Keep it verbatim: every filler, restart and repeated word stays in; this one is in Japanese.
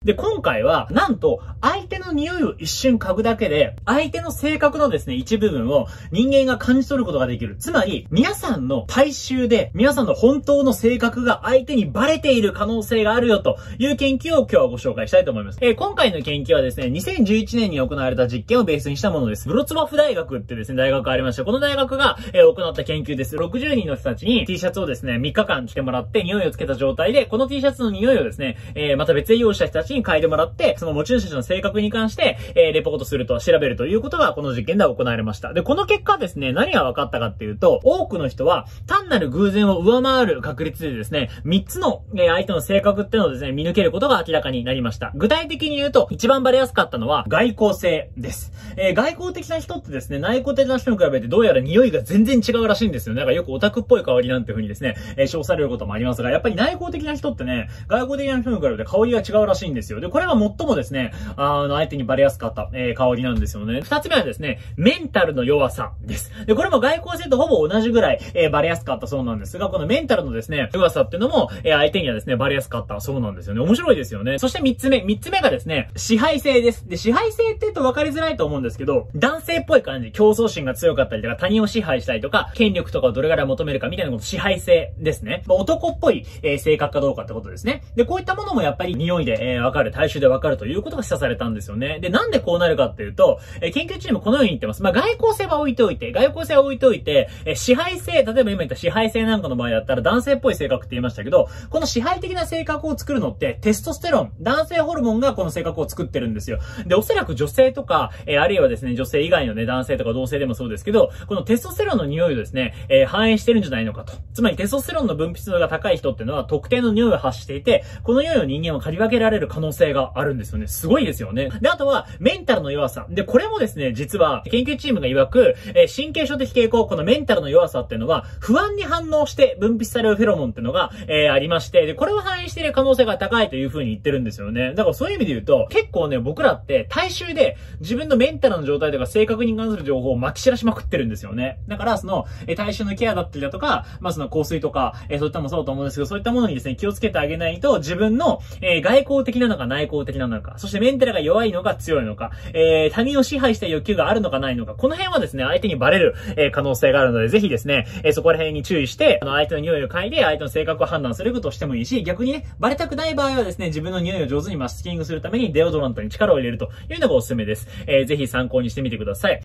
で、今回は、なんと、相手の匂いを一瞬嗅ぐだけで、相手の性格のですね、一部分を人間が感じ取ることができる。つまり、皆さんの大衆で、皆さんの本当の性格が相手にバレている可能性があるよという研究を今日はご紹介したいと思います。えー、今回の研究はですね、にせんじゅういちねんに行われた実験をベースにしたものです。ブロツバフ大学ってですね、大学がありまして、この大学が、えー、行った研究です。ろくじゅうにんの人たちに T シャツをですね、みっかかん着てもらって、匂いをつけた状態で、この T シャツの匂いをですね、えー、また別で用意した人たちに嗅いでもらって、その持ち主たちの性格に関して、えー、レポートすると、調べるということが、この実験では行われました。で、この結果ですね、何が分かったかっていうと、多くの人は、単なる偶然を上回る確率でですね、みっつの、えー、相手の性格っていうのをですね、見抜けることが明らかになりました。具体的に言うと、一番バレやすかったのは、外交性です。えー、外交的な人ってですね、内向的な人に比べてどうやら匂いが全然違うらしいんですよね。なんかよくオタクっぽい香りなんていう風にですね、えー、称されることもありますが、やっぱり内向的な人ってね、外交的な人に比べて香りが違うらしいんですよ。で、これは最もですね、あの、相手にバレやすかった、えー、香りなんですよね。二つ目はですね、メンタルの弱さです。で、これも外交性とほぼ同じぐらい、えー、バレやすかったそうなんですが、このメンタルのですね、弱さっていうのも、えー、相手にはですね、バレやすかったそうなんですよね。面白いですよね。そして三つ目、三つ目がですね、支配性です。で、支配性って言うと分かりづらいと思うんですけど、男性っぽい感じ、競争心が強かったりとか、他人を支配したりとか、権力とかをどれぐらい求めるかみたいなこと、支配性ですね。まあ、男っぽい、えー、性格かどうかってことですね。で、こういったものもやっぱり匂いで、えー、分かる、大衆で分かるということが示唆されたんですよね。で、なんでこうなるかっていうと、えー、研究チームこのように言ってます。まあ、外交性は置いておいて、外交性は置いておいて、えー、支配性、例えば今言った支配性なんかの場合だったら男性っぽい性格って言いましたけど、この支配的な性格を作るのってテストステロン、男性ホルモンがこの性格を作ってるんですよ。で、おそらく女性とか、えー、あるいはですね、女性以外のね、男性とか同性でもそうですけど、このテストステロンの匂いをですね、えー、反映してるんじゃないのかと。つまりテストステロンの分泌度が高い人っていうのは特定の匂いを発していて、この匂いを人間は嗅ぎ分けられる可能性があるんですよね。すごいですよね。で、あとは、メンタルの弱さ。で、これもですね、実は、研究チームが曰く、えー、神経症的傾向、このメンタルの弱さっていうのは、不安に反応して分泌されるフェロモンっていうのが、えー、ありまして、で、これを反映している可能性が高いという風に言ってるんですよね。だからそういう意味で言うと、結構ね、僕らって大衆で自分のメンタルの状態とか性格に関する情報を撒き散らしまくってるんですよね。だから、その、えー、大衆のケアだったりだとか、まあ、その香水とか、えー、そういったもそうだと思うんですけど、そういったものにですね、気をつけてあげないと、自分の、えー、外交的なのか内向的なのか、そしてメンタルが弱いのか強いのか、えー、他人を支配した欲求があるのかないのか、この辺はですね、相手にバレる、えー、可能性があるので、ぜひですね、えー、そこら辺に注意して、あの、相手の匂いを嗅いで、相手の性格を判断することをしてもいいし、逆にね、バレたくない場合はですね、自分の匂いを上手にマスキングするためにデオドラントに力を入れるというのがおすすめです。えー、ぜひ参考にしてみてください。